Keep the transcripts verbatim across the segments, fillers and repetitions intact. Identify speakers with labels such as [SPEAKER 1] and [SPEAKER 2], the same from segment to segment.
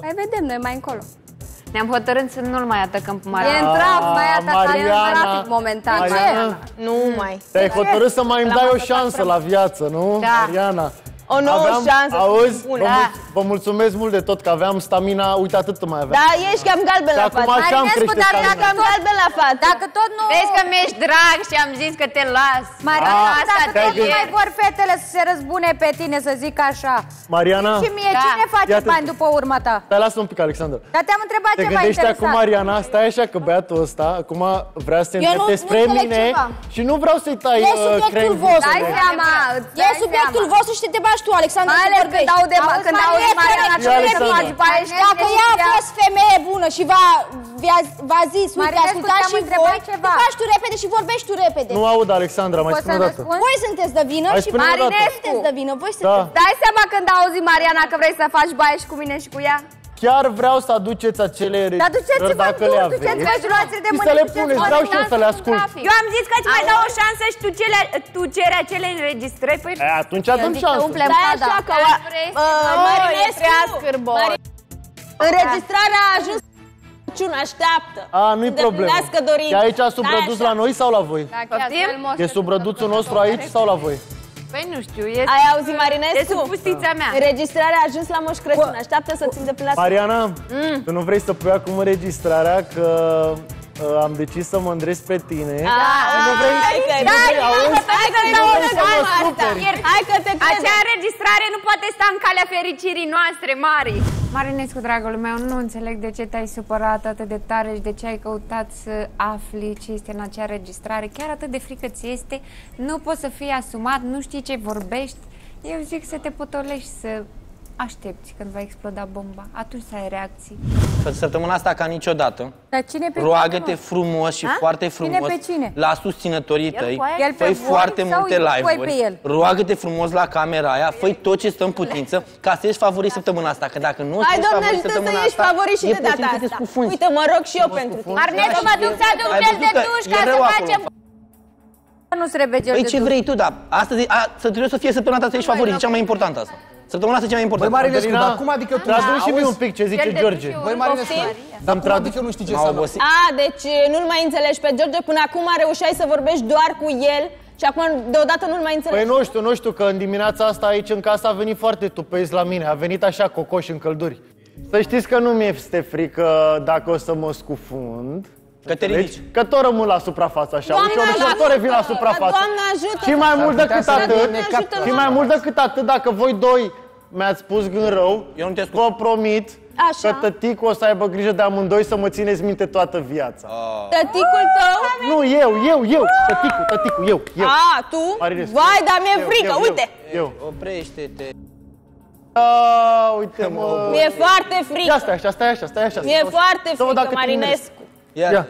[SPEAKER 1] Mai vedem noi mai încolo.
[SPEAKER 2] Ne-am hotărât să nu-l mai atacăm pe Mariana.
[SPEAKER 1] E în traf, mai atacat în trafic momentan.
[SPEAKER 3] Mariana, nu mai.
[SPEAKER 4] Te-ai hotărât să mai îmi dai o șansă la viață, nu,
[SPEAKER 2] da.
[SPEAKER 4] Mariana?
[SPEAKER 3] O nouă
[SPEAKER 4] aveam,
[SPEAKER 3] șansă.
[SPEAKER 4] Auzi, vă,
[SPEAKER 3] Da.
[SPEAKER 4] mul vă mulțumesc mult de tot că aveam stamina, uite atât mai aveam.
[SPEAKER 3] Da, ești cam galben la față.
[SPEAKER 1] Marinescu, dar
[SPEAKER 3] Ești cam galben la față.
[SPEAKER 1] Dacă tot nu...
[SPEAKER 2] Vezi că mi-ești drag și am zis că te las.
[SPEAKER 1] Mariana,
[SPEAKER 2] A,
[SPEAKER 1] dacă tot nu
[SPEAKER 2] e.
[SPEAKER 1] mai vor fetele să se răzbune pe tine, să zic așa.
[SPEAKER 4] Mariana?
[SPEAKER 1] Și mie,
[SPEAKER 2] Da.
[SPEAKER 1] cine face
[SPEAKER 4] Iată.
[SPEAKER 1] bani după urma ta?
[SPEAKER 4] Stai, lasă un pic, Alexandra.
[SPEAKER 1] Dar te-am întrebat
[SPEAKER 4] Te
[SPEAKER 1] ceva
[SPEAKER 4] gândești
[SPEAKER 1] interesant.
[SPEAKER 4] acum, Mariana, stai așa că băiatul ăsta acum vrea să te
[SPEAKER 3] Eu nu-
[SPEAKER 4] îndrepte
[SPEAKER 3] nu
[SPEAKER 4] spre
[SPEAKER 3] înțeleg
[SPEAKER 4] mine
[SPEAKER 3] ceva.
[SPEAKER 4] și nu vreau să-i tai
[SPEAKER 3] E
[SPEAKER 4] uh,
[SPEAKER 3] subiectul
[SPEAKER 4] creionul.
[SPEAKER 3] vostru.
[SPEAKER 1] Dai seama, îți
[SPEAKER 3] E
[SPEAKER 1] dai
[SPEAKER 3] subiectul
[SPEAKER 1] seama.
[SPEAKER 3] vostru și te bași tu, Alexandra,
[SPEAKER 1] Mai
[SPEAKER 3] să
[SPEAKER 1] ales când
[SPEAKER 3] vorbești.
[SPEAKER 1] aude,
[SPEAKER 3] Auzi,
[SPEAKER 1] când
[SPEAKER 3] Mariana,
[SPEAKER 1] auzi Mariana ce vrei să
[SPEAKER 4] Alexandra.
[SPEAKER 1] faci bani.
[SPEAKER 3] Dacă ea a fost femeie bună și v-a v-a zis, uite,
[SPEAKER 1] Marinescu,
[SPEAKER 3] ascultați
[SPEAKER 1] te-am
[SPEAKER 3] și
[SPEAKER 1] întrebat
[SPEAKER 3] voi,
[SPEAKER 1] ceva.
[SPEAKER 3] te faci tu repede și vorbești tu repede.
[SPEAKER 4] Nu aud, Alexandra, mai
[SPEAKER 1] Poți
[SPEAKER 4] spune o
[SPEAKER 1] să
[SPEAKER 4] dată.
[SPEAKER 1] răspunzi?
[SPEAKER 3] Voi sunteți de vină
[SPEAKER 4] Hai,
[SPEAKER 3] și
[SPEAKER 4] spune-mi o dată.
[SPEAKER 3] Marinescu sunteți de vină. Voi
[SPEAKER 4] Da.
[SPEAKER 3] sunteți.
[SPEAKER 1] Dai seama când auzi Mariana că vrei să faci baie și cu mine și cu ea?
[SPEAKER 4] Chiar vreau să aduceți acele
[SPEAKER 1] Dar duceți-vă
[SPEAKER 4] registrări dacă
[SPEAKER 1] tu,
[SPEAKER 4] le aveți.
[SPEAKER 1] duceți-vă și luați-le de
[SPEAKER 4] Și
[SPEAKER 1] mâine.
[SPEAKER 4] să le
[SPEAKER 1] duceți-vă
[SPEAKER 4] puneți,
[SPEAKER 1] în
[SPEAKER 4] vreau și eu
[SPEAKER 1] lanț
[SPEAKER 4] să le
[SPEAKER 1] în
[SPEAKER 4] ascult.
[SPEAKER 1] trafic.
[SPEAKER 2] Eu am zis că îți mai dau o șansă și tu, cele, tu ceri acele înregistrări. Păi
[SPEAKER 4] E, atunci dăm
[SPEAKER 1] zic că
[SPEAKER 4] șansă.
[SPEAKER 1] umplem
[SPEAKER 3] Stai
[SPEAKER 1] pada.
[SPEAKER 3] așa că
[SPEAKER 2] Dar vrei să-
[SPEAKER 3] uh,
[SPEAKER 2] Oh,
[SPEAKER 3] Marinescu,
[SPEAKER 2] e prea scârbos.
[SPEAKER 3] Mari- Înregistrarea a ajuns Ciun așteaptă.
[SPEAKER 4] A, nu-i problemă.
[SPEAKER 3] Îndeplinească dorința.
[SPEAKER 4] E aici sub
[SPEAKER 3] Stai
[SPEAKER 4] răduț
[SPEAKER 3] așa.
[SPEAKER 4] la noi sau la voi?
[SPEAKER 2] Poftim?
[SPEAKER 4] E sub răduțul nostru aici sau la voi?
[SPEAKER 2] Păi nu știu, e,
[SPEAKER 3] Ai auzit,
[SPEAKER 2] e
[SPEAKER 3] Marinescu?
[SPEAKER 2] sub pustița mea.
[SPEAKER 3] Înregistrarea a ajuns la Moș Crăciun. Așteaptă să-ți îndeplinească.
[SPEAKER 4] Mariana, tu nu vrei să pui acum înregistrarea că uh, am decis să mă îndresc spre tine. Și nu vrei,
[SPEAKER 3] Hai că
[SPEAKER 4] nu vrei, auzi?
[SPEAKER 3] Hai că
[SPEAKER 4] Nu vrei să mă superi.
[SPEAKER 3] Hai că te cred.
[SPEAKER 2] Acea înregistrare nu poate sta în calea fericirii noastre, Mari. Marinescu, dragul meu, nu înțeleg de ce te-ai supărat atât de tare și de ce ai căutat să afli ce este în acea înregistrare. Chiar atât de frică ți este, nu poți să fii asumat, nu știi ce vorbești. Eu zic să te potolești, să aștepți când va exploda bomba. Atunci să ai reacții.
[SPEAKER 5] Săptămâna asta ca niciodată,
[SPEAKER 1] Dar cine pe
[SPEAKER 5] roagă-te
[SPEAKER 1] cine,
[SPEAKER 5] frumos și
[SPEAKER 1] A?
[SPEAKER 5] foarte
[SPEAKER 1] Cine
[SPEAKER 5] frumos
[SPEAKER 1] pe cine?
[SPEAKER 5] la susținătorii tăi.
[SPEAKER 1] El pe
[SPEAKER 5] Făi
[SPEAKER 1] voi
[SPEAKER 5] foarte
[SPEAKER 1] sau
[SPEAKER 5] multe
[SPEAKER 1] voi pe
[SPEAKER 5] live-uri.
[SPEAKER 1] el?
[SPEAKER 5] Roagă-te frumos la camera aia, fă tot ce stă în putință ca să ești favorit săptămâna asta. Că dacă nu
[SPEAKER 3] Hai,
[SPEAKER 5] ești
[SPEAKER 3] Doamne,
[SPEAKER 5] favorit
[SPEAKER 3] ajută să
[SPEAKER 5] săptămâna
[SPEAKER 3] ești
[SPEAKER 5] asta,
[SPEAKER 3] favorit și
[SPEAKER 5] e
[SPEAKER 3] de data
[SPEAKER 5] posibil să te
[SPEAKER 3] asta.
[SPEAKER 5] scufunzi.
[SPEAKER 3] Uite, mă rog și eu pentru tine.
[SPEAKER 2] Marinescu, mă duc să aduc
[SPEAKER 5] Ai
[SPEAKER 2] gel
[SPEAKER 5] văzut
[SPEAKER 2] de
[SPEAKER 5] că
[SPEAKER 2] duș
[SPEAKER 5] e
[SPEAKER 2] ca să
[SPEAKER 5] rău acolo.
[SPEAKER 2] facem...
[SPEAKER 1] nu se rebe gel
[SPEAKER 5] Păi
[SPEAKER 1] de
[SPEAKER 5] ce
[SPEAKER 1] duș?
[SPEAKER 5] vrei tu, dar astăzi, a, să trebuie să fie săptămâna asta să ești favorit, e cea mai importantă asta. Săptămâna asta e cea mai
[SPEAKER 6] Băi,
[SPEAKER 5] importantă.
[SPEAKER 6] Marinescu,
[SPEAKER 4] Adelina,
[SPEAKER 6] dar cum adică tu...
[SPEAKER 4] Traduci și mie
[SPEAKER 6] Auzi?
[SPEAKER 4] un pic ce zice
[SPEAKER 2] Gel de
[SPEAKER 4] George.
[SPEAKER 2] duș și
[SPEAKER 6] Băi, Marinescu, dar cum
[SPEAKER 4] traduc.
[SPEAKER 6] adică nu știi ce
[SPEAKER 5] M-a
[SPEAKER 6] înseamnă?
[SPEAKER 5] obosit.
[SPEAKER 3] A, deci nu-l mai înțelegi pe George. Până acum reușeai să vorbești doar cu el și acum deodată nu-l mai înțelegi.
[SPEAKER 4] Păi nu știu, nu știu, că în dimineața asta aici în casă a venit foarte tupezi la mine. A venit așa cocoș în călduri. Să știți că nu mi este frică dacă o să mă scufund.
[SPEAKER 5] Că te ridici.
[SPEAKER 4] Că tot rămân la suprafață așa,
[SPEAKER 3] Doamne
[SPEAKER 4] ușor, ușor,
[SPEAKER 3] ajută!
[SPEAKER 4] tot revin la suprafață.
[SPEAKER 3] Doamne ajută!
[SPEAKER 4] Și mai mult
[SPEAKER 6] putea
[SPEAKER 4] decât
[SPEAKER 6] să
[SPEAKER 4] atât,
[SPEAKER 6] ne captă.
[SPEAKER 4] și mai mult decât atât, dacă voi doi mi-ați spus gând rău,
[SPEAKER 5] Eu nu te ascult.
[SPEAKER 4] vă promit
[SPEAKER 3] Așa.
[SPEAKER 4] că tăticul o să aibă grijă de amândoi să mă țineți minte toată viața.
[SPEAKER 3] Tăticul tău?
[SPEAKER 4] Nu, eu, eu, eu, tăticul, tăticul, eu, eu.
[SPEAKER 3] A, tu?
[SPEAKER 4] Marinescu.
[SPEAKER 3] Vai, dar mi-e
[SPEAKER 4] Eu,
[SPEAKER 3] frică,
[SPEAKER 4] eu,
[SPEAKER 3] uite!
[SPEAKER 4] Eu.
[SPEAKER 5] Oprește-te.
[SPEAKER 4] A, uite mă.
[SPEAKER 3] Mi-e foarte
[SPEAKER 4] Ia
[SPEAKER 3] frică.
[SPEAKER 4] stai așa, stai așa, stai așa.
[SPEAKER 3] Mi-e
[SPEAKER 4] Să văd-
[SPEAKER 3] foarte
[SPEAKER 4] să văd
[SPEAKER 3] frică,
[SPEAKER 4] dacă te nimerezi.
[SPEAKER 3] Marinescu.
[SPEAKER 5] Ia.
[SPEAKER 4] Ia.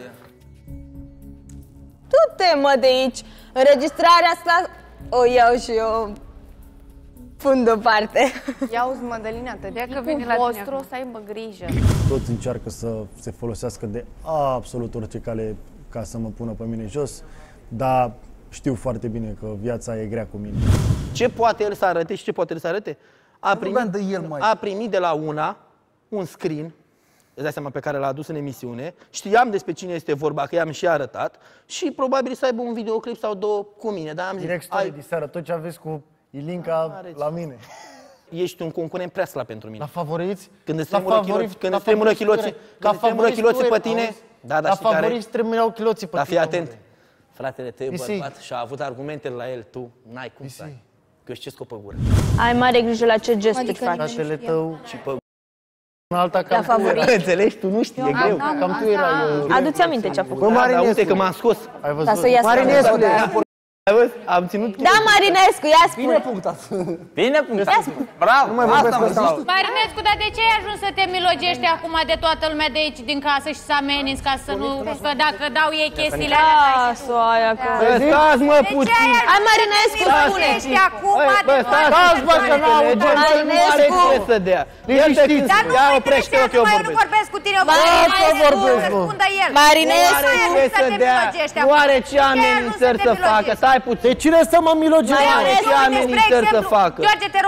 [SPEAKER 3] Du-te, mă, de aici. Înregistrarea asta o iau și eu pun deoparte.
[SPEAKER 2] Ia uzi, Mădălina, tăticul
[SPEAKER 5] vine la tine
[SPEAKER 2] vostru
[SPEAKER 5] acum.
[SPEAKER 2] o să aibă grijă.
[SPEAKER 7] Toți încearcă să se folosească de absolut orice cale ca să mă pună pe mine jos, dar știu foarte bine că viața e grea cu mine.
[SPEAKER 5] Ce poate el să arate și ce poate el să arate? A primit,
[SPEAKER 6] vorbeam de el, mai.
[SPEAKER 5] a primit de la una un screen, îți dai seama, pe care l-a adus în emisiune. Știam despre cine este vorba, că i-am și arătat. Și probabil să aibă un videoclip sau două cu mine. Dar am zis,
[SPEAKER 4] Direct story
[SPEAKER 5] ai,
[SPEAKER 4] de seară, tot ce aveți cu Ilinca la mine.
[SPEAKER 5] ești un concurent prea slab pentru mine.
[SPEAKER 4] La favoriți?
[SPEAKER 5] Când îți
[SPEAKER 4] La
[SPEAKER 5] tremură
[SPEAKER 4] favoriți-
[SPEAKER 5] chiloții, când
[SPEAKER 4] la
[SPEAKER 5] îți tremură
[SPEAKER 4] favoriți
[SPEAKER 5] chiloții,
[SPEAKER 4] tu erai.
[SPEAKER 5] când îți tremură
[SPEAKER 4] favoriți
[SPEAKER 5] chiloții
[SPEAKER 4] tu
[SPEAKER 5] pe
[SPEAKER 4] erai,
[SPEAKER 5] tine.
[SPEAKER 4] auzi?
[SPEAKER 5] Da, dar
[SPEAKER 4] La
[SPEAKER 5] știi care?
[SPEAKER 4] favoriți tremureau chiloții pe
[SPEAKER 5] Dar
[SPEAKER 4] tine.
[SPEAKER 5] fii atent. Fratele tău e
[SPEAKER 4] Isi.
[SPEAKER 5] bărbat și a avut argumentele la el, tu n-ai cum să ai. Că eu știu ce scopă gură.
[SPEAKER 3] Ai mare grijă la ce gesturi
[SPEAKER 1] Adică
[SPEAKER 3] faci.
[SPEAKER 4] Fratele tău
[SPEAKER 5] Și pe
[SPEAKER 4] în alta cam tu
[SPEAKER 3] favorit.
[SPEAKER 4] erai.
[SPEAKER 5] înțelegi, tu nu știi, e greu.
[SPEAKER 4] Cam tu erai. uh,
[SPEAKER 3] Adu-ți aminte ce a făcut.
[SPEAKER 4] Bă,
[SPEAKER 5] Da, dar uite
[SPEAKER 4] Marinescu,
[SPEAKER 5] că m-am scos.
[SPEAKER 4] ai văzut?
[SPEAKER 3] Ca să iasă.
[SPEAKER 4] Marinescule,
[SPEAKER 5] Ai văzut? Am ținut.
[SPEAKER 3] Da, Marinescu, ia spune.
[SPEAKER 6] Bine punctat.
[SPEAKER 5] Bine punctat. Bravo.
[SPEAKER 4] nu mai vorbesc cu ăsta.
[SPEAKER 2] Marinescu, dar de ce ai ajuns să te milogești acum de toată lumea de aici din casă și să ameninți ca să nu... Că dacă dau ei chestiile alea...
[SPEAKER 3] Lasă aia că...
[SPEAKER 5] Stați, mă,
[SPEAKER 2] De ce
[SPEAKER 5] puțin.
[SPEAKER 2] ai
[SPEAKER 3] Hai, Marinescu, spune.
[SPEAKER 2] milogești acum
[SPEAKER 5] Bă,
[SPEAKER 2] de
[SPEAKER 5] stați,
[SPEAKER 4] Stați, bă, că n-au
[SPEAKER 5] nu are
[SPEAKER 3] Marinescu.
[SPEAKER 5] ce să dea.
[SPEAKER 4] Liniștiți.
[SPEAKER 2] Dar nu
[SPEAKER 5] Ia
[SPEAKER 2] mă
[SPEAKER 5] oprește-o
[SPEAKER 2] interesează,
[SPEAKER 5] că eu
[SPEAKER 2] mai eu nu
[SPEAKER 5] vorbesc.
[SPEAKER 2] vorbesc cu tine,
[SPEAKER 3] Marinescu,
[SPEAKER 2] să
[SPEAKER 4] vorbesc, mă.
[SPEAKER 2] răspundă el.
[SPEAKER 3] Marinescu.
[SPEAKER 5] Nu are ce să dea. Nu are ce amenințări să facă. Stai puțin.
[SPEAKER 4] De cine să mă milogesc?
[SPEAKER 5] Nu are ce
[SPEAKER 2] Spre
[SPEAKER 5] amenințări să
[SPEAKER 2] exemplu,
[SPEAKER 5] facă.
[SPEAKER 2] George, te rog.
[SPEAKER 5] Ce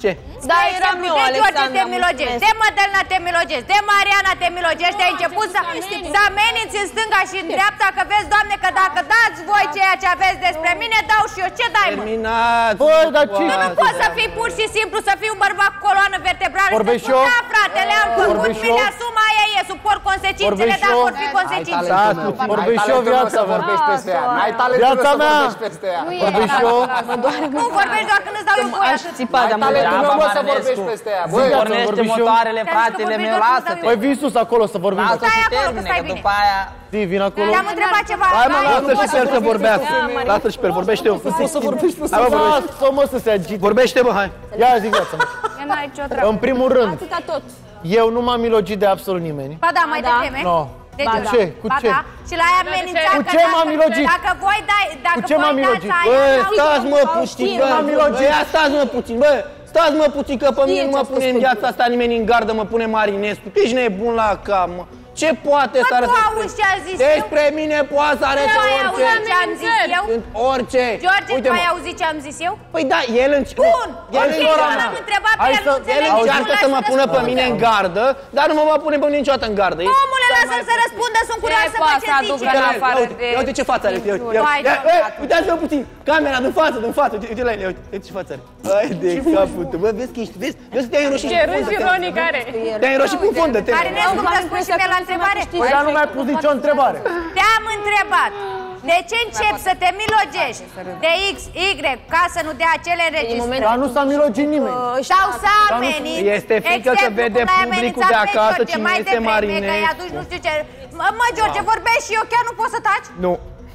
[SPEAKER 5] Ce?
[SPEAKER 3] Da, eram eu,
[SPEAKER 2] de George
[SPEAKER 3] Alexandra,
[SPEAKER 2] te milogești, de Mădălina te milogești, de Mariana te milogești, ai început să, să ameninți în stânga și în dreapta, că vezi, Doamne, că dacă dați voi ceea ce aveți despre mine, dau și eu. Ce dai, mă?
[SPEAKER 5] Terminați!
[SPEAKER 4] Bă, dar ce?
[SPEAKER 2] Nu poți să fii pur și simplu, să fii un bărbat cu coloană vertebrală.
[SPEAKER 4] Vorbesc
[SPEAKER 2] și
[SPEAKER 4] eu?
[SPEAKER 2] Da, frate, le-am făcut,
[SPEAKER 4] Vorbesc
[SPEAKER 2] mi le
[SPEAKER 4] eu?
[SPEAKER 2] asum, aia e, suport consecințele,
[SPEAKER 4] Vorbesc
[SPEAKER 2] dar
[SPEAKER 4] eu?
[SPEAKER 2] vor fi consecințe.
[SPEAKER 4] Vorbesc și eu viața mea.
[SPEAKER 6] Vorbești peste ea. N-ai talentul
[SPEAKER 4] Viața
[SPEAKER 6] să
[SPEAKER 4] mea.
[SPEAKER 6] vorbești peste ea.
[SPEAKER 4] Vorbesc și eu?
[SPEAKER 2] Nu vorbești doar când îți dau eu voie
[SPEAKER 3] Aș
[SPEAKER 2] atât.
[SPEAKER 3] țipa, dar mă
[SPEAKER 6] Talentul
[SPEAKER 3] degeaba.
[SPEAKER 6] meu să vorbești peste ea. Bă,
[SPEAKER 4] Viața,
[SPEAKER 8] Pornește
[SPEAKER 4] vorbesc și eu?
[SPEAKER 8] motoarele,
[SPEAKER 2] Te-am zis că
[SPEAKER 8] fratele
[SPEAKER 2] vorbești
[SPEAKER 8] meu,
[SPEAKER 2] doar când
[SPEAKER 8] lasă-te.
[SPEAKER 2] îți dau
[SPEAKER 4] Păi vii sus acolo să vorbim.
[SPEAKER 8] Lasă
[SPEAKER 2] Stai
[SPEAKER 8] și
[SPEAKER 2] acolo, că
[SPEAKER 8] termine,
[SPEAKER 2] stai
[SPEAKER 8] că
[SPEAKER 2] bine.
[SPEAKER 8] după aia...
[SPEAKER 4] Zi, vin acolo.
[SPEAKER 2] Te-am întrebat ceva.
[SPEAKER 5] Hai mă,
[SPEAKER 2] Hai,
[SPEAKER 5] lasă
[SPEAKER 2] nu
[SPEAKER 5] și
[SPEAKER 2] poți
[SPEAKER 5] pe el să vorbească.
[SPEAKER 3] Maria.
[SPEAKER 5] Lasă-l și pe el, vorbește eu.
[SPEAKER 6] poți să vorbești peste
[SPEAKER 5] Hai mă,
[SPEAKER 6] ea.
[SPEAKER 5] vorbește.
[SPEAKER 4] Lasă, mă, să se agite.
[SPEAKER 5] Vorbește, mă, hai.
[SPEAKER 4] Ia zi viața mea.
[SPEAKER 1] Eu n-ai nicio treabă.
[SPEAKER 4] În primul rând,
[SPEAKER 3] Atâta tot.
[SPEAKER 4] eu nu m-am milogit de absolut nimeni.
[SPEAKER 2] Ba da, mai
[SPEAKER 3] Ba da.
[SPEAKER 2] devreme.
[SPEAKER 4] No.
[SPEAKER 2] De
[SPEAKER 3] Ba
[SPEAKER 2] George.
[SPEAKER 4] Ce? Cu
[SPEAKER 2] Ba
[SPEAKER 4] ce?
[SPEAKER 2] da. Și l-ai amenințat
[SPEAKER 4] Cu
[SPEAKER 2] că
[SPEAKER 4] ce
[SPEAKER 2] dacă-
[SPEAKER 4] m-am milogit?
[SPEAKER 2] Dacă voi dai, dacă
[SPEAKER 4] Cu ce m-am
[SPEAKER 2] voi
[SPEAKER 4] milogit?
[SPEAKER 2] dați
[SPEAKER 5] Bă,
[SPEAKER 2] aia,
[SPEAKER 5] stați mă
[SPEAKER 3] Au
[SPEAKER 5] puțin,
[SPEAKER 3] știri,
[SPEAKER 5] bă,
[SPEAKER 4] m-am
[SPEAKER 5] bă,
[SPEAKER 4] milogit.
[SPEAKER 5] ia stați mă puțin, bă, stați mă puțin că pe mine
[SPEAKER 3] Știe
[SPEAKER 5] nu
[SPEAKER 3] ce
[SPEAKER 5] mă
[SPEAKER 3] a spus
[SPEAKER 5] pune în
[SPEAKER 3] pe
[SPEAKER 5] viața
[SPEAKER 3] Google.
[SPEAKER 5] asta nimeni în gardă, mă pune Marinescu. Tu ești nebun la cap, mă. Ce poate să
[SPEAKER 2] Bă, tu
[SPEAKER 5] arăte?
[SPEAKER 2] auzi ce a zis eu?
[SPEAKER 5] Despre mine poate să arăte
[SPEAKER 2] Tu ai
[SPEAKER 5] orice.
[SPEAKER 2] auzit ce am zis eu?
[SPEAKER 5] Sunt orice.
[SPEAKER 2] George,
[SPEAKER 5] Uite,
[SPEAKER 2] tu
[SPEAKER 5] mă.
[SPEAKER 2] ai auzit ce am zis eu?
[SPEAKER 5] Păi da, el înce-
[SPEAKER 2] Bun!
[SPEAKER 5] El
[SPEAKER 2] Ok,
[SPEAKER 4] sora
[SPEAKER 2] eu
[SPEAKER 4] mea.
[SPEAKER 2] l-am întrebat pe
[SPEAKER 4] Hai
[SPEAKER 2] el,
[SPEAKER 4] să-
[SPEAKER 2] nu
[SPEAKER 5] El
[SPEAKER 2] înțelege.
[SPEAKER 5] încearcă să mă pună pe mine în gardă, dar nu mă va pune pe mine niciodată în gardă. E-
[SPEAKER 2] Omule, lasă-l să răspundă, sunt curioasă
[SPEAKER 1] Ce
[SPEAKER 2] pe
[SPEAKER 1] poate
[SPEAKER 2] ce
[SPEAKER 1] să aducă
[SPEAKER 2] zice.
[SPEAKER 1] în
[SPEAKER 5] Ia,
[SPEAKER 1] afară
[SPEAKER 5] uite,
[SPEAKER 1] de...
[SPEAKER 5] ia uite ce față are, uite, uite,
[SPEAKER 2] Vai,
[SPEAKER 5] ia,
[SPEAKER 2] Doamne,
[SPEAKER 5] ia, uitați-vă puțin, camera din față, din față, uite, uite la el, ia, uite, uite ce față are. Hai de capul tău, bă, vezi că ești, vezi, vezi că te-ai înroșit
[SPEAKER 1] Ce
[SPEAKER 5] cu
[SPEAKER 1] râs
[SPEAKER 5] fundă,
[SPEAKER 1] ironic are.
[SPEAKER 5] te-ai înroșit cu fundă, te
[SPEAKER 2] Marinescu, îmi răspunzi și mie la întrebare?
[SPEAKER 4] Păi dar nu mi-ai pus nicio întrebare.
[SPEAKER 2] Te-am întrebat. De ce începi să te milogești de X, Y, ca să nu dea acele înregistrări?
[SPEAKER 4] Dar nu s-a milogit nimeni.
[SPEAKER 2] Sau să ameninți.
[SPEAKER 5] Este frică că
[SPEAKER 2] exemplu,
[SPEAKER 5] vede
[SPEAKER 2] cum l-ai
[SPEAKER 5] publicul
[SPEAKER 2] amenințat
[SPEAKER 5] de
[SPEAKER 2] pe
[SPEAKER 5] acasă
[SPEAKER 2] George
[SPEAKER 5] cine
[SPEAKER 2] mai
[SPEAKER 5] este
[SPEAKER 2] devreme, că
[SPEAKER 5] Marinescu.
[SPEAKER 2] i-ai adus nu știu ce. Mă, mă, George, vorbești și eu, chiar nu poți să taci?
[SPEAKER 5] Nu,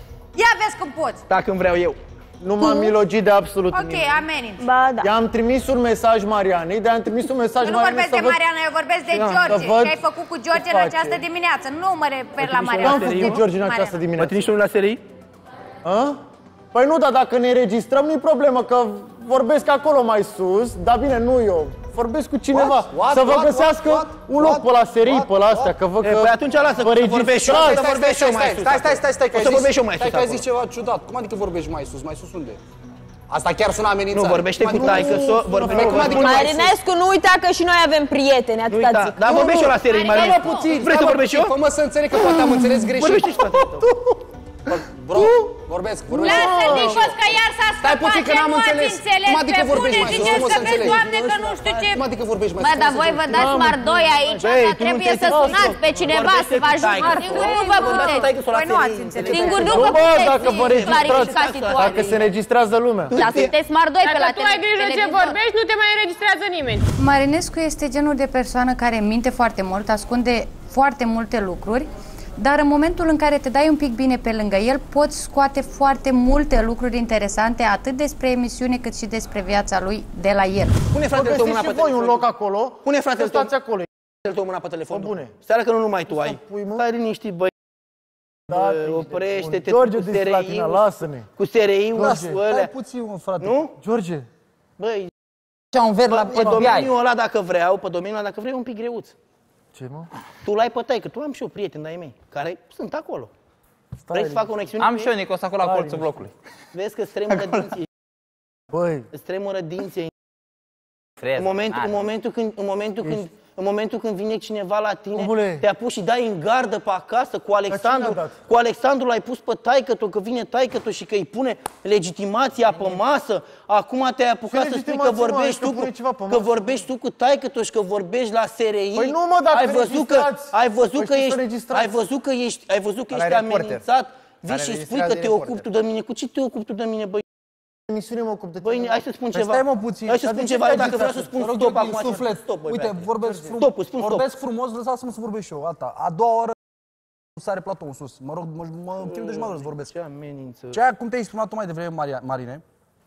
[SPEAKER 2] Ia vezi când poți.
[SPEAKER 5] dacă îmi vreau eu.
[SPEAKER 4] Nu m-am milogit de absolut
[SPEAKER 2] Ok,
[SPEAKER 4] nimeni.
[SPEAKER 2] ameninți.
[SPEAKER 3] Ba da.
[SPEAKER 4] I-am trimis un mesaj Marianei, de am trimis un mesaj
[SPEAKER 2] Eu nu
[SPEAKER 4] Marianei
[SPEAKER 2] vorbesc
[SPEAKER 4] să
[SPEAKER 2] de
[SPEAKER 4] văd...
[SPEAKER 2] Mariana, eu vorbesc de
[SPEAKER 4] Da,
[SPEAKER 2] George.
[SPEAKER 4] să văd
[SPEAKER 2] Ce ai făcut cu George
[SPEAKER 4] ce
[SPEAKER 2] în
[SPEAKER 4] face.
[SPEAKER 2] această dimineață. Nu mă refer la
[SPEAKER 5] trimis
[SPEAKER 2] Mariana.
[SPEAKER 4] Ce-am
[SPEAKER 5] Serios?
[SPEAKER 4] făcut George în
[SPEAKER 2] Mariana.
[SPEAKER 4] această
[SPEAKER 5] Mă
[SPEAKER 4] dimineață?
[SPEAKER 5] trimiți unul la serii?
[SPEAKER 4] A? Păi nu, dar dacă ne înregistrăm nu-i problemă, că vorbesc acolo mai sus, dar bine, nu eu. Vorbesc cu cineva,
[SPEAKER 6] What? What?
[SPEAKER 4] să vă
[SPEAKER 6] What?
[SPEAKER 4] găsească
[SPEAKER 6] What?
[SPEAKER 4] un loc
[SPEAKER 6] What?
[SPEAKER 4] pe la serii,
[SPEAKER 6] What?
[SPEAKER 4] pe la astea, că văd
[SPEAKER 5] E,
[SPEAKER 4] că
[SPEAKER 5] păi atunci lasă
[SPEAKER 4] vă
[SPEAKER 5] că să vorbesc și eu.
[SPEAKER 4] registrați.
[SPEAKER 5] Să vorbesc și eu mai sus.
[SPEAKER 6] Stai, stai, stai, stai, că
[SPEAKER 5] O
[SPEAKER 6] ai
[SPEAKER 5] să
[SPEAKER 6] zis-
[SPEAKER 5] vorbesc și eu mai
[SPEAKER 6] stai
[SPEAKER 5] sus
[SPEAKER 6] că ai
[SPEAKER 5] acolo.
[SPEAKER 6] zis ceva ciudat. Cum adică vorbești mai sus? Mai sus unde? Asta chiar sună amenințare.
[SPEAKER 5] Nu, vorbește
[SPEAKER 6] Cum
[SPEAKER 5] cu
[SPEAKER 6] adică-
[SPEAKER 5] taică-so, vorbește
[SPEAKER 6] Cum adică mai sus?
[SPEAKER 3] Marinescu, nu uita că și noi avem prieteni,
[SPEAKER 5] Nu
[SPEAKER 3] atâta
[SPEAKER 5] uita,
[SPEAKER 3] zic.
[SPEAKER 5] dar vorbesc și eu la serii, mai
[SPEAKER 6] Stai mă puțin.
[SPEAKER 5] Vrei să vorbești și eu?
[SPEAKER 6] Fă-mă să înțeleg că poate am înțeles greșit.
[SPEAKER 5] Vorbește și fratele tău.
[SPEAKER 6] Bro, vorbesc, vorbesc.
[SPEAKER 2] Lasă-l din jos că iar s-a
[SPEAKER 6] Stai
[SPEAKER 2] scăpat
[SPEAKER 6] puțin că
[SPEAKER 2] ce
[SPEAKER 6] n-am
[SPEAKER 2] nu ați
[SPEAKER 6] înțeles.
[SPEAKER 2] înțeles.
[SPEAKER 6] Cum adică
[SPEAKER 2] Pe
[SPEAKER 6] vorbești
[SPEAKER 2] bune
[SPEAKER 6] mai sus?
[SPEAKER 2] ziceți
[SPEAKER 6] Cum
[SPEAKER 2] că
[SPEAKER 6] să
[SPEAKER 2] vezi,
[SPEAKER 6] înțeleg?
[SPEAKER 2] Doamne, că nu știu ce.
[SPEAKER 6] Cum adică vorbești mai
[SPEAKER 3] Bă,
[SPEAKER 6] sus?
[SPEAKER 3] dar voi vă dați mardoi aici,
[SPEAKER 5] Băi,
[SPEAKER 3] asta
[SPEAKER 5] tu nu
[SPEAKER 3] trebuie
[SPEAKER 5] te-ai
[SPEAKER 3] să
[SPEAKER 5] zis
[SPEAKER 3] sunați
[SPEAKER 5] asta.
[SPEAKER 3] pe cineva
[SPEAKER 5] Vorbește
[SPEAKER 3] să vă
[SPEAKER 5] cu
[SPEAKER 3] ajute.
[SPEAKER 5] taică.
[SPEAKER 3] Singur nu vă puteți.
[SPEAKER 2] Păi nu ați înțeles.
[SPEAKER 3] Singur nu
[SPEAKER 4] Nu,
[SPEAKER 3] vă
[SPEAKER 4] bă,
[SPEAKER 3] puteți
[SPEAKER 4] dacă vă registrați,
[SPEAKER 3] clarifica
[SPEAKER 4] dacă
[SPEAKER 3] situația.
[SPEAKER 4] se înregistrează lumea.
[SPEAKER 3] Dar sunteți mardoi pe
[SPEAKER 1] Dacă
[SPEAKER 3] la
[SPEAKER 1] tu ai grijă ce
[SPEAKER 3] televizor.
[SPEAKER 1] vorbești, nu te mai înregistrează nimeni.
[SPEAKER 9] Marinescu este genul de persoană care minte foarte mult, ascunde foarte multe lucruri, dar în momentul în care te dai un pic bine pe lângă el, poți scoate foarte multe lucruri interesante, atât despre emisiune, cât și despre viața lui de la el.
[SPEAKER 5] Pune fratele tău mâna
[SPEAKER 4] Găsiți
[SPEAKER 5] pe
[SPEAKER 4] și voi un
[SPEAKER 5] telefon.
[SPEAKER 4] loc acolo,
[SPEAKER 5] Pune fratele
[SPEAKER 4] să stați
[SPEAKER 5] tău.
[SPEAKER 4] acolo.
[SPEAKER 5] Fratele tău mâna pe telefon.
[SPEAKER 4] Bă, bune.
[SPEAKER 5] Seara că nu numai tu ai.
[SPEAKER 4] pui, mă?
[SPEAKER 5] Stai liniștit, băi.
[SPEAKER 4] Da,
[SPEAKER 5] Bă, oprește-te
[SPEAKER 4] George
[SPEAKER 5] cu
[SPEAKER 4] din Slatina,
[SPEAKER 5] sereiul.
[SPEAKER 4] lasă-ne.
[SPEAKER 5] Cu sereiul
[SPEAKER 4] George,
[SPEAKER 5] cu
[SPEAKER 7] Stai
[SPEAKER 5] ălea.
[SPEAKER 7] puțin, mă, frate.
[SPEAKER 5] Nu?
[SPEAKER 4] George,
[SPEAKER 5] Băi,
[SPEAKER 8] Așa un ver
[SPEAKER 5] pe,
[SPEAKER 8] la
[SPEAKER 5] pe
[SPEAKER 8] F B I.
[SPEAKER 5] domeniul ăla dacă vreau, pe domeniul ăla dacă vreau e un pic greuț.
[SPEAKER 4] ce mă?
[SPEAKER 5] Tu l-ai pe taică, tu am și eu prieteni de-ai mei, care sunt acolo. Vrei să fac o conexiune?
[SPEAKER 8] Am și eu Nico, acolo la colțul blocului.
[SPEAKER 5] Vezi că stremură dinții,
[SPEAKER 4] Băi,
[SPEAKER 5] stremură dinții.
[SPEAKER 8] Frez.
[SPEAKER 5] În momentul,
[SPEAKER 8] Are.
[SPEAKER 5] în momentul când, în momentul când, în momentul când vine cineva la tine,
[SPEAKER 4] Omule.
[SPEAKER 5] te apuci și dai în gardă pe acasă cu Alexandru.
[SPEAKER 4] cine a dat?
[SPEAKER 5] Cu Alexandru l-ai pus pe taică-tu, că vine taică-tu și că îi pune legitimația pe masă. Acum te-ai apucat
[SPEAKER 4] Ce
[SPEAKER 5] să spui că
[SPEAKER 4] legitimație, mă?
[SPEAKER 5] vorbești
[SPEAKER 4] Că
[SPEAKER 5] tu
[SPEAKER 4] pune
[SPEAKER 5] cu,
[SPEAKER 4] ceva pe
[SPEAKER 5] că
[SPEAKER 4] masă.
[SPEAKER 5] vorbești tu cu taică-tu și că vorbești la S R I.
[SPEAKER 4] Păi nu, mă, dacă
[SPEAKER 5] ai văzut că
[SPEAKER 4] înregistrați.
[SPEAKER 5] ai văzut
[SPEAKER 4] Păi
[SPEAKER 5] că
[SPEAKER 4] știți să
[SPEAKER 5] ești
[SPEAKER 4] înregistrați.
[SPEAKER 5] ai văzut că ești ai văzut că
[SPEAKER 8] Ăla
[SPEAKER 5] ești
[SPEAKER 8] e reporter.
[SPEAKER 5] amenințat. Vii
[SPEAKER 8] Care
[SPEAKER 5] și spui
[SPEAKER 8] înregistrează
[SPEAKER 5] că te
[SPEAKER 8] reporter.
[SPEAKER 5] ocupi tu de mine. Cu ce te ocupi tu de mine, băi?
[SPEAKER 4] emisiune mă ocup de
[SPEAKER 5] Băi,
[SPEAKER 4] tine.
[SPEAKER 5] hai să spun
[SPEAKER 7] Păi
[SPEAKER 5] ceva.
[SPEAKER 7] stai, mă, puțin.
[SPEAKER 5] Hai să
[SPEAKER 7] Dar
[SPEAKER 5] spun
[SPEAKER 7] de ce
[SPEAKER 5] ceva,
[SPEAKER 7] te-ai
[SPEAKER 5] dacă vreau
[SPEAKER 7] agitați?
[SPEAKER 5] să spun
[SPEAKER 7] Te rog,
[SPEAKER 5] stop
[SPEAKER 7] eu din
[SPEAKER 5] acum.
[SPEAKER 7] suflet.
[SPEAKER 5] Stop, băi,
[SPEAKER 7] Uite,
[SPEAKER 5] băi.
[SPEAKER 7] vorbesc frumos.
[SPEAKER 5] Stop, spun stop.
[SPEAKER 7] Vorbesc frumos, lăsați-mă să vorbesc și eu. Ata. A doua oră sare platou sus. Mă rog, mă, mă închid de jumătate să vorbesc.
[SPEAKER 5] Ce amenință.
[SPEAKER 7] Ce aia, cum te-ai exprimat tu mai devreme, Maria, Marine,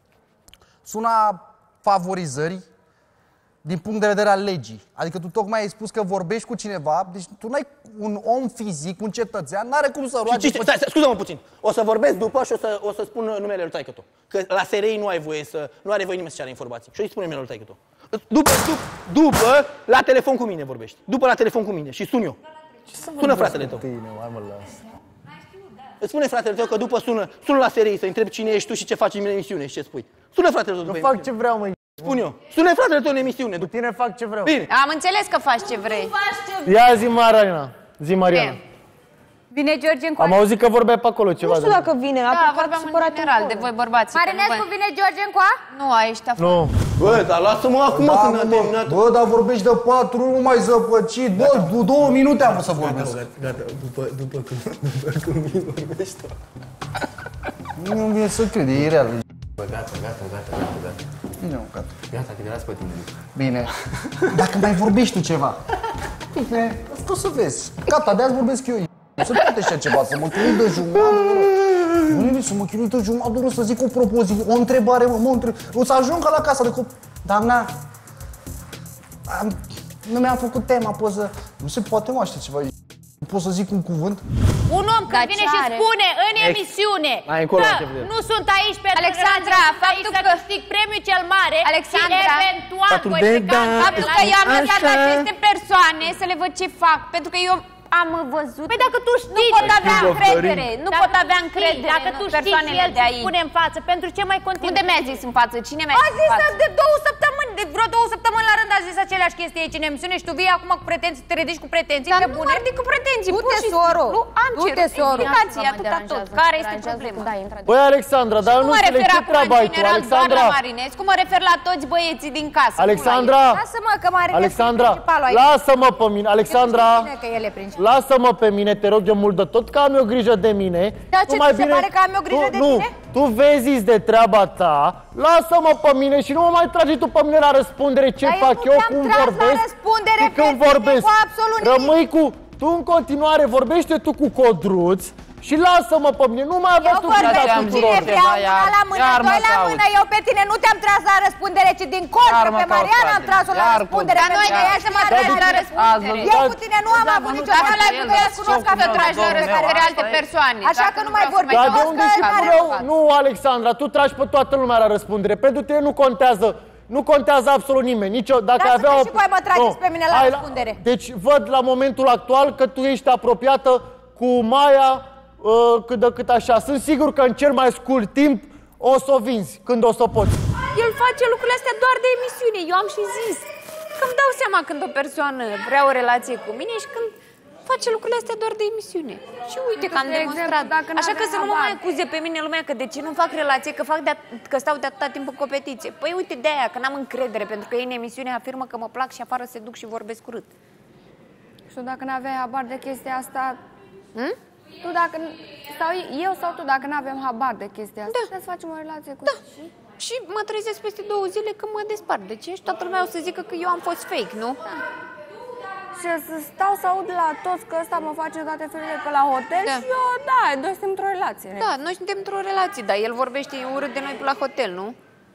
[SPEAKER 7] suna favorizări din punct de vedere al legii. Adică tu tocmai ai spus că vorbești cu cineva, deci tu n-ai un om fizic, un cetățean, n-are cum să
[SPEAKER 5] Și
[SPEAKER 7] roage...
[SPEAKER 5] ce, stai, stai, scuză-mă puțin. O să vorbesc după și o să, o să spun numele lui taică-tu. Că la S R I nu ai voie să, nu are voie nimeni să ceară informații. Și o să spun numele lui taică-tu. După, după, după, la telefon cu mine vorbești. După la telefon cu mine și sun eu. Sună fratele tău.
[SPEAKER 4] Tine, hai mă, las.
[SPEAKER 5] Îți spune fratele tău că după sună, sună la S R I să întreb cine ești tu și ce faci în emisiune și ce spui. Sună fratele tău
[SPEAKER 4] Nu
[SPEAKER 5] după
[SPEAKER 4] fac ce vreau, mă.
[SPEAKER 5] Spun eu. Sune fratele tău în emisiune.
[SPEAKER 4] Cu tine fac ce vreau.
[SPEAKER 5] Bine.
[SPEAKER 2] Am înțeles că faci ce vrei.
[SPEAKER 4] Ia zi, Mariana. Zi, Mariana.
[SPEAKER 9] Vine George încoa.
[SPEAKER 4] Am auzit că vorbeai pe acolo ceva.
[SPEAKER 3] Nu știu dacă vine, a
[SPEAKER 2] Da,
[SPEAKER 3] plecat
[SPEAKER 2] vorbeam în
[SPEAKER 3] supărat
[SPEAKER 2] general
[SPEAKER 3] încolo.
[SPEAKER 2] de voi bărbații.
[SPEAKER 9] Marinescu, vine George încoa?
[SPEAKER 2] Nu, aici te
[SPEAKER 4] Nu.
[SPEAKER 5] Bă, dar lasă-mă acum
[SPEAKER 7] Da,
[SPEAKER 5] când
[SPEAKER 7] mă,
[SPEAKER 5] a terminat.
[SPEAKER 7] bă, dar vorbești de patru, nu mai zăpăcit. Bă, du- două minute am vrut să vorbesc.
[SPEAKER 5] Gata, gata, după, după când, după când mi vorbește.
[SPEAKER 7] Nu vine să cred, e real.
[SPEAKER 5] Bă, gata, gata, gata, gata, gata.
[SPEAKER 7] Bine, mă, gata.
[SPEAKER 5] Gata, te las pe tine.
[SPEAKER 7] Bine. Dacă mai vorbești tu ceva. Bine, o să vezi. Gata, de-azi vorbesc eu. Se poate așa ceva, să mă chinui de jumătate. Nu, să mă chinui de jumătate, să zic o propoziție, o întrebare, mă, mă întreb. O să ajung ca la casa de copii. Doamna, am, nu mi-am făcut tema, pot să... Nu se poate, mă, știi ceva. Pot să zic un cuvânt?
[SPEAKER 10] Un om când vine și spune în emisiune că nu sunt aici pentru
[SPEAKER 2] Alexandra, faptul
[SPEAKER 10] să
[SPEAKER 2] că
[SPEAKER 10] câștig premiul cel mare
[SPEAKER 2] Alexandra,
[SPEAKER 10] și eventual voi pleca
[SPEAKER 2] faptul că eu am lăsat aceste persoane să le văd ce fac, pentru că eu am văzut.
[SPEAKER 10] Păi dacă tu știi,
[SPEAKER 2] nu pot avea încredere, nu pot avea încredere
[SPEAKER 10] dacă
[SPEAKER 2] în
[SPEAKER 10] tu știi
[SPEAKER 2] persoanele
[SPEAKER 10] el
[SPEAKER 2] de aici.
[SPEAKER 10] spune în față, pentru ce mai continui?
[SPEAKER 2] Unde mi-a zis în față? Cine mi-a
[SPEAKER 10] A
[SPEAKER 2] zis în
[SPEAKER 10] zis
[SPEAKER 2] față?
[SPEAKER 10] de două săptămâni, de vreo două săptămâni la rând a zis aceleași chestii aici în emisiune și tu vii acum cu pretenții, te ridici cu pretenții
[SPEAKER 2] Dar
[SPEAKER 10] pe
[SPEAKER 2] nu
[SPEAKER 10] bune.
[SPEAKER 2] mă ridic cu pretenții,
[SPEAKER 3] Du-te,
[SPEAKER 2] pur și
[SPEAKER 3] soro.
[SPEAKER 2] simplu am
[SPEAKER 3] Du-te,
[SPEAKER 2] cerut
[SPEAKER 3] soro.
[SPEAKER 2] explicații, atâta tot. Care este problema?
[SPEAKER 4] Băi, Alexandra, dar eu
[SPEAKER 2] Nu
[SPEAKER 4] nu
[SPEAKER 2] mă
[SPEAKER 4] înțeleg
[SPEAKER 2] refer
[SPEAKER 4] ce
[SPEAKER 2] acum
[SPEAKER 4] treaba
[SPEAKER 2] în
[SPEAKER 4] ai tu,
[SPEAKER 2] general doar la
[SPEAKER 4] Alexandra.
[SPEAKER 2] Marinescu, mă refer la toți băieții din casă.
[SPEAKER 4] Alexandra,
[SPEAKER 3] Lasă-mă că Marinescu e
[SPEAKER 4] Alexandra,
[SPEAKER 3] principalul aici.
[SPEAKER 4] lasă-mă pe mine, Alexandra,
[SPEAKER 3] Bine că el e principal.
[SPEAKER 4] lasă-mă pe mine, te rog eu mult de tot, că am eu grijă de mine.
[SPEAKER 3] Dar ce,
[SPEAKER 4] Tu mai
[SPEAKER 3] ți se pare că am eu grijă
[SPEAKER 4] tu,
[SPEAKER 3] de
[SPEAKER 4] nu,
[SPEAKER 3] tine?
[SPEAKER 4] Tu vezi de treaba ta, lasă-mă pe mine și nu mă mai tragi tu pe mine la răspundere ce
[SPEAKER 3] Dar eu
[SPEAKER 4] fac
[SPEAKER 3] nu
[SPEAKER 4] eu,
[SPEAKER 3] te-am
[SPEAKER 4] cum
[SPEAKER 3] tras la
[SPEAKER 4] vorbesc.
[SPEAKER 3] răspundere
[SPEAKER 4] și când
[SPEAKER 3] pe tine
[SPEAKER 4] vorbesc.
[SPEAKER 3] cu absolut nimic.
[SPEAKER 4] Rămâi cu, tu în continuare vorbește tu cu Codruț și lasă-mă pe mine, nu mai aveți
[SPEAKER 3] Eu
[SPEAKER 4] tu grijă
[SPEAKER 3] vorbesc cu
[SPEAKER 4] tuturor.
[SPEAKER 3] cine vreau, una la mână,
[SPEAKER 8] iar mă
[SPEAKER 3] doi la
[SPEAKER 8] caut.
[SPEAKER 3] mână. Eu pe tine nu te-am tras la răspundere, ci din contră.
[SPEAKER 8] Iar mă
[SPEAKER 3] Pe
[SPEAKER 8] caut,
[SPEAKER 3] Mariana am
[SPEAKER 8] frate.
[SPEAKER 3] tras-o la
[SPEAKER 8] Iar
[SPEAKER 3] răspundere.
[SPEAKER 2] Dar
[SPEAKER 3] pe
[SPEAKER 2] noi
[SPEAKER 3] mine
[SPEAKER 2] de
[SPEAKER 3] ea
[SPEAKER 2] ea să mă
[SPEAKER 3] știa
[SPEAKER 2] tragi
[SPEAKER 3] de
[SPEAKER 2] la
[SPEAKER 3] mine.
[SPEAKER 2] răspundere.
[SPEAKER 3] Eu cu tine nu am avut nicio
[SPEAKER 2] Dar nu l-ai
[SPEAKER 3] că
[SPEAKER 2] văzut
[SPEAKER 3] eu cunosc
[SPEAKER 2] că
[SPEAKER 3] pe
[SPEAKER 2] tragi la
[SPEAKER 3] toți
[SPEAKER 2] răspundere alte persoane.
[SPEAKER 3] Așa că nu mai vorbi.
[SPEAKER 4] Dar de
[SPEAKER 3] Cunosc
[SPEAKER 4] unde
[SPEAKER 3] că
[SPEAKER 4] știi
[SPEAKER 3] are
[SPEAKER 4] tu rău?
[SPEAKER 3] față.
[SPEAKER 4] Nu, Alexandra, tu tragi pe toată lumea la răspundere. Pentru tine nu contează. Nu contează absolut nimeni. Nici o, dacă
[SPEAKER 3] Lasă-te
[SPEAKER 4] avea o...
[SPEAKER 3] și voi mă trageți
[SPEAKER 4] Nu.
[SPEAKER 3] pe mine la
[SPEAKER 4] Hai
[SPEAKER 3] răspundere.
[SPEAKER 4] Deci văd la momentul actual că tu ești apropiată cu Maia uh, cât de cât așa. Sunt sigur că în cel mai scurt timp o să o vinzi când o să o poți.
[SPEAKER 2] El face lucrurile astea doar de emisiune. Eu am și zis că îmi dau seama când o persoană vrea o relație cu mine și când face lucrurile astea doar de emisiune. Și uite că am
[SPEAKER 1] De
[SPEAKER 2] demonstrat.
[SPEAKER 1] exemplu, dacă
[SPEAKER 2] Așa că
[SPEAKER 1] n-avea
[SPEAKER 2] să nu mă
[SPEAKER 1] habar.
[SPEAKER 2] mai acuze pe mine lumea că de ce nu fac relație, că fac de că stau de atâta timp în competiție. Păi uite de aia, că n-am încredere, pentru că ei în emisiune afirmă că mă plac și afară se duc și vorbesc urât.
[SPEAKER 1] Și tu dacă n-aveai habar de chestia asta...
[SPEAKER 2] Hm?
[SPEAKER 1] Tu dacă... Sau eu sau tu dacă n-avem habar de chestia asta,
[SPEAKER 2] Da.
[SPEAKER 1] trebuie să facem o relație cu
[SPEAKER 2] Da. Și mă trezesc peste două zile că mă despart. De ce? Și toată lumea o să zică că eu am fost fake, nu?
[SPEAKER 1] Și să stau să aud la toți că ăsta mă face toate felurile pe la hotel
[SPEAKER 2] Da.
[SPEAKER 1] și eu, da, noi suntem într-o relație.
[SPEAKER 2] Da, noi suntem într-o relație, dar el vorbește urât de noi pe la hotel, nu?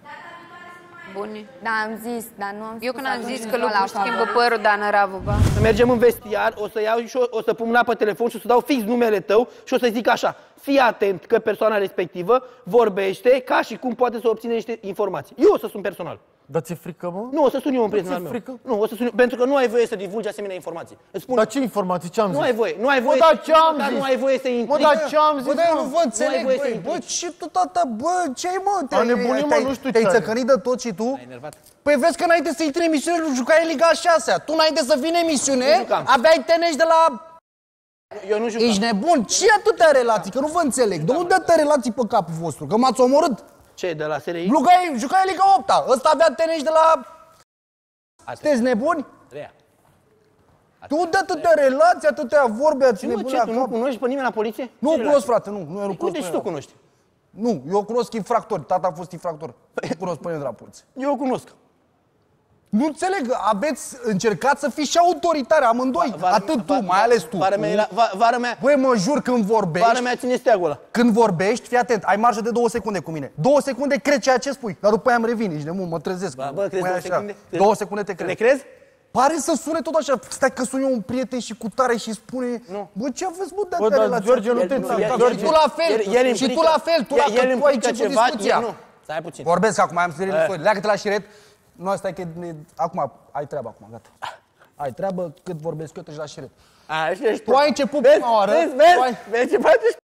[SPEAKER 2] Bune.
[SPEAKER 1] Da, am zis, dar nu am
[SPEAKER 2] Eu când am
[SPEAKER 1] spus
[SPEAKER 2] zis
[SPEAKER 1] atunci
[SPEAKER 2] că
[SPEAKER 1] la
[SPEAKER 2] lucrul
[SPEAKER 1] favor.
[SPEAKER 2] schimbă părul, dar în Ravuba.
[SPEAKER 5] Să mergem în vestiar, o să iau și o, o să pun mâna pe telefon și o să dau fix numele tău și o să zic așa: fii atent că persoana respectivă vorbește ca și cum poate să obține niște informații. Eu o să sun personal.
[SPEAKER 4] Dar ți-e frică, mă?
[SPEAKER 5] Nu, o să sun eu un prieten al
[SPEAKER 4] ți-e
[SPEAKER 5] meu.
[SPEAKER 4] frică?
[SPEAKER 5] Nu, o să sun eu, pentru că nu ai voie să divulgi asemenea informații. Îți spun,
[SPEAKER 4] Dar ce informații? Ce am
[SPEAKER 5] nu
[SPEAKER 4] zis?
[SPEAKER 5] ai voie, nu ai voie.
[SPEAKER 4] Bă, dar ce am
[SPEAKER 5] dar
[SPEAKER 4] zis?
[SPEAKER 5] nu ai voie să
[SPEAKER 4] Mă,
[SPEAKER 5] intrigi.
[SPEAKER 4] dar ce am zis?
[SPEAKER 7] Bă, dar eu
[SPEAKER 4] mă?
[SPEAKER 7] nu vă înțeleg,
[SPEAKER 5] voie să
[SPEAKER 7] băi.
[SPEAKER 5] intrigi.
[SPEAKER 7] Bă, ce tu, tata, bă, ce-ai, mă?
[SPEAKER 4] A nebunit, mă,
[SPEAKER 7] te-ai-
[SPEAKER 4] nu știu
[SPEAKER 7] Te-ai
[SPEAKER 4] ce are.
[SPEAKER 7] țăcănit de tot și tu?
[SPEAKER 5] enervat.
[SPEAKER 7] Păi vezi că înainte să intri în emisiune, jucai Liga a șasea. Tu înainte să vii în emisiune,
[SPEAKER 5] Nu jucam.
[SPEAKER 7] aveai tenești de la...
[SPEAKER 5] Eu nu jucam.
[SPEAKER 7] Ești nebun? Ce atâtea relații? Că nu vă înțeleg. De unde atâtea relații pe capul vostru? Că m-ați omorât?
[SPEAKER 5] Ce, de la S R I?
[SPEAKER 7] Jucai, jucai Liga opta. Ăsta avea tenești de la... Sunteți nebuni?
[SPEAKER 5] Treia.
[SPEAKER 7] Tu de atâtea relații, atâtea vorbe, ați
[SPEAKER 5] Și nu,
[SPEAKER 7] nebuni
[SPEAKER 5] ce,
[SPEAKER 7] la
[SPEAKER 5] tu nu
[SPEAKER 7] cap.
[SPEAKER 5] cunoști pe nimeni la poliție?
[SPEAKER 7] Nu
[SPEAKER 5] Ce
[SPEAKER 7] o cunosc, frate, nu. Nu, eu nu
[SPEAKER 5] Cum
[SPEAKER 7] cunosc
[SPEAKER 5] deci
[SPEAKER 7] pe
[SPEAKER 5] tu
[SPEAKER 7] ăla.
[SPEAKER 5] cunoști?
[SPEAKER 7] Nu, eu cunosc infractori. Tata a fost infractor. Nu cunosc pe nimeni de la poliție.
[SPEAKER 5] Eu o cunosc.
[SPEAKER 7] Nu înțeleg, aveți încercat să fiți și autoritare amândoi.
[SPEAKER 5] Va-
[SPEAKER 7] Atât tu,
[SPEAKER 5] va-
[SPEAKER 7] mai ales tu.
[SPEAKER 5] Vara mea, era- va- vara mea,
[SPEAKER 7] Băi, mă jur, când vorbești,
[SPEAKER 5] vara mea ține steagul ăla.
[SPEAKER 7] când vorbești, fii atent, ai marjă de două secunde cu mine. Două secunde cred ceea ce spui, dar după aia îmi revin, ești nebun, mă trezesc.
[SPEAKER 5] Ba, bă, crezi
[SPEAKER 7] Mai
[SPEAKER 5] două
[SPEAKER 7] așa.
[SPEAKER 5] secunde? Crezi-
[SPEAKER 7] Două secunde te cred.
[SPEAKER 5] Le crezi?
[SPEAKER 7] Pare să sune tot așa, stai că sun eu un prieten și cu tare și spune,
[SPEAKER 5] Nu.
[SPEAKER 7] bă, ce aveți, bă, de
[SPEAKER 4] Bă,
[SPEAKER 7] atâtea
[SPEAKER 4] dar
[SPEAKER 7] relații?
[SPEAKER 4] George, nu
[SPEAKER 5] El-
[SPEAKER 4] te
[SPEAKER 5] el-
[SPEAKER 4] înțeleg.
[SPEAKER 5] el-
[SPEAKER 7] Și
[SPEAKER 5] el-
[SPEAKER 7] tu la fel,
[SPEAKER 5] el- el
[SPEAKER 7] și tu
[SPEAKER 5] implică-
[SPEAKER 7] la fel, tu
[SPEAKER 5] el-
[SPEAKER 7] dacă
[SPEAKER 5] el
[SPEAKER 7] tu ai
[SPEAKER 5] implică
[SPEAKER 7] început
[SPEAKER 5] ceva,
[SPEAKER 7] discuția.
[SPEAKER 5] el nu. Stai puțin.
[SPEAKER 7] Vorbesc acum, am să
[SPEAKER 5] Eh.
[SPEAKER 7] uh. Leagă-te la șiret. Nu, stai că ne, acum ai treabă acum, gata. Ai treabă, cât vorbesc eu, treci la șiret.
[SPEAKER 5] A, și ești
[SPEAKER 7] Tu ai început
[SPEAKER 5] Vezi,
[SPEAKER 7] prima oară.
[SPEAKER 5] Vezi,
[SPEAKER 7] tu
[SPEAKER 5] vezi,
[SPEAKER 7] ai-
[SPEAKER 5] vezi ce faci?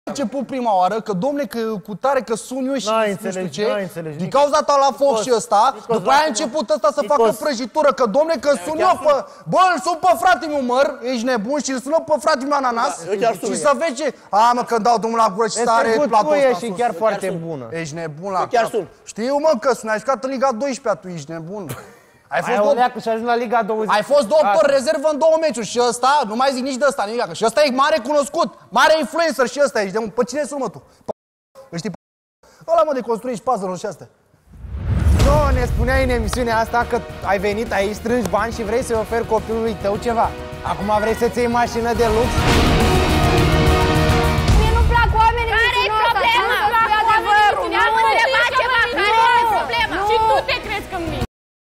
[SPEAKER 7] început prima oară, că domne, că cu tare, că sun eu și nu știu ce, din
[SPEAKER 4] Nico.
[SPEAKER 7] cauza ta la foc și ăsta,
[SPEAKER 4] Nico,
[SPEAKER 7] după aia a început ăsta să
[SPEAKER 4] Nico.
[SPEAKER 7] facă prăjitură, că domne, că sun eu pe, bă, îl sun pe frate meu măr, ești nebun, și îl sună pe frate meu ananas,
[SPEAKER 5] Da, eu chiar sun
[SPEAKER 7] și
[SPEAKER 5] eu.
[SPEAKER 7] să vezi ce, a, mă, când dau drumul la gură și stare platul ăsta
[SPEAKER 4] și
[SPEAKER 7] sus.
[SPEAKER 4] chiar foarte
[SPEAKER 5] sun.
[SPEAKER 4] bună.
[SPEAKER 7] Ești nebun la
[SPEAKER 5] chiar
[SPEAKER 7] cap.
[SPEAKER 5] sun.
[SPEAKER 7] Știu, mă, că sun, ai jucat în Liga doisprezece tu, ești nebun. Ai fost,
[SPEAKER 4] Aia o
[SPEAKER 7] doc-
[SPEAKER 4] leacă și ajung la Liga douăzeci.
[SPEAKER 7] ai fost doctor rezervă în două meciuri și ăsta, nu mai zic nici de ăsta, nimic, că și ăsta e mare cunoscut, mare influencer și ăsta ești, de pe cine sună tu? Îl știi pe ăla, mă, de construiești puzzle-uri și astea.
[SPEAKER 4] Nu, ne spuneai în emisiunea asta că ai venit aici, strângi bani și vrei să-i oferi copilului tău ceva. Acum vrei să-ți iei mașină de lux?
[SPEAKER 1] Mie nu-mi plac oamenii.
[SPEAKER 10] Care-i problema? Nu întreba ceva, care-i problema?
[SPEAKER 2] Și tu te crezi că mine.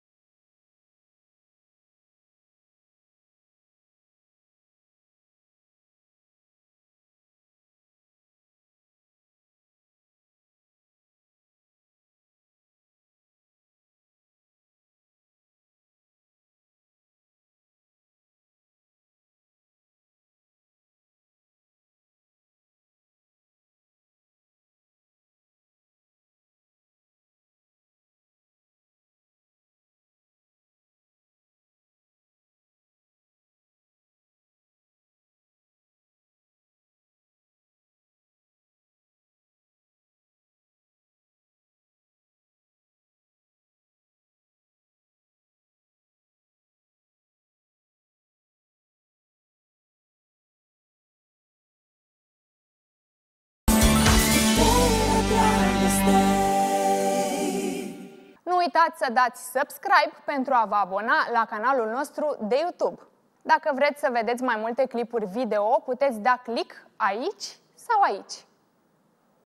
[SPEAKER 11] Nu uitați să dați subscribe pentru a vă abona la canalul nostru de YouTube. Dacă vreți să vedeți mai multe clipuri video, puteți da click aici sau aici.